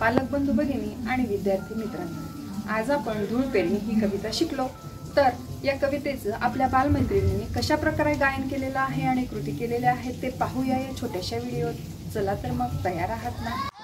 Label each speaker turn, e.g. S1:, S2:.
S1: पालक बंधू भगिनी आणि विद्यार्थी मित्रांनो, आज आपण धूळ पेरणी ही कविता शिकलो। तर या कवितेचं आपल्या बालमैत्रिणींनी कशा प्रकारे गायन केलेलं आहे आणि कृती केलेल्या आहेत ते पाहूया या छोट्याशा व्हिडिओत। चला तर मग तयार आहात ना?